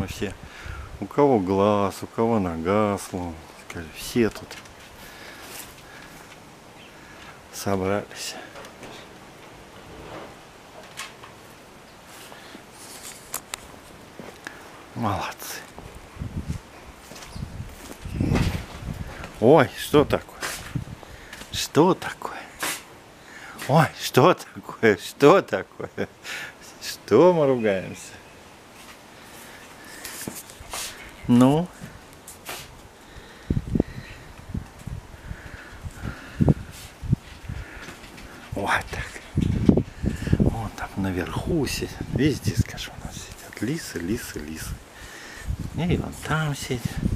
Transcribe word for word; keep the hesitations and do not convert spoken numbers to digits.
мы все. У кого глаз, у кого нога сломана. Все тут собрались. Молодцы. Ой, что такое? Что такое? Ой, что такое? Что такое? Что мы ругаемся? Ну? Вот так. Вон там наверху сидят. Везде, скажу, у нас сидят лисы, лисы, лисы. И вон там сидят.